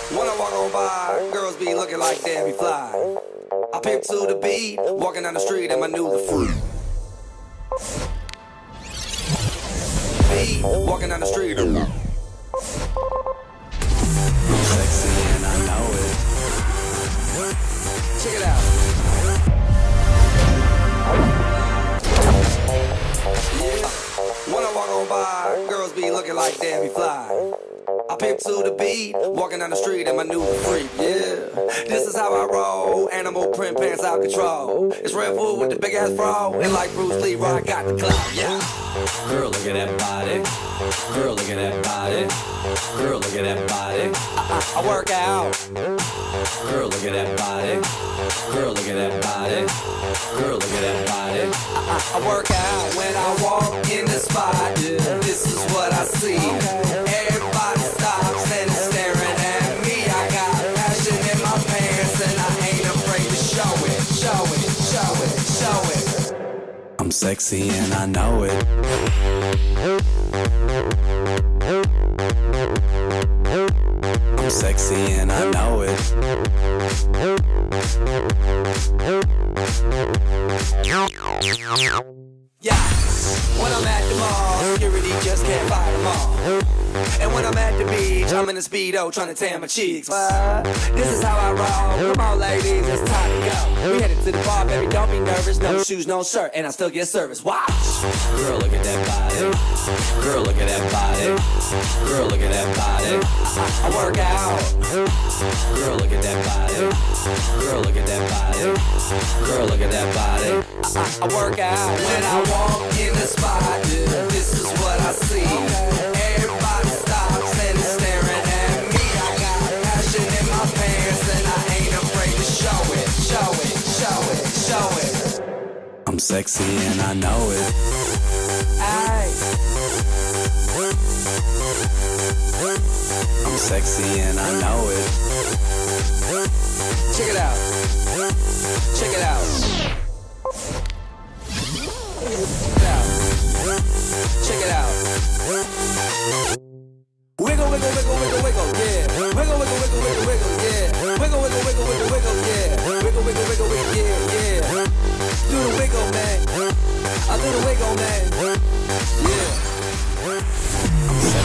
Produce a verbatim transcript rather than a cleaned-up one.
When I walk on by, girls be looking like Debbie Fly. I pimp to the beat, walking down the street in my new the fruit. Beat, walking down the street. I'm sexy and I know it. Check it out. Yeah. When I walk on by, girls be looking like Debbie Fly. I pimp to the beat, walking down the street in my new freak, yeah. This is how I roll, animal print pants out control. It's Red Bull with the big ass bro, and like Bruce Lee, I got the clout, yeah. Girl, look at that body. Girl, look at that body. Girl, look at that body. I, I, I work out. Girl, look at that body. Girl, look at that body. Girl, look at that body. I, I, I work out when I walk in the spot, yeah. This is what I see. Everybody stops and is staring at me. I got passion in my pants and I ain't afraid to show it, show it, show it, show it. I'm sexy and I know it. I'm sexy and I know it. Yeah, when I'm at the mall, security just can't fight them all. And when I'm at the beach, I'm in a Speedo trying to tan my cheeks. But this is how I roll. Come on, ladies, it's time to go. We headed to the bar, baby, don't be nervous. No shoes, no shirt, and I still get service. Watch. Girl, look at that body. Girl, look at that body. Girl, look at that body. I, I work out. Girl, look at that body. Girl, look at that body. Girl, look at that body. I, I, I work out when I walk in the spot. Yeah, this is what I see. Everybody stops and is staring at me. I got passion in my pants and I ain't afraid to show it, show it, show it, show it. I'm sexy and I know it. Aye. I'm sexy and I know it. Check it out. Check it out. Check it out. Wiggle, wiggle, wiggle, wiggle, wiggle, yeah. Wiggle, wiggle, wiggle, wiggle, wiggle, yeah. Wiggle, wiggle, wiggle, wiggle, wiggle, yeah. Wiggle, wiggle, wiggle, wiggle, yeah, yeah. Do the wiggle, man. I do the wiggle, man. Yeah.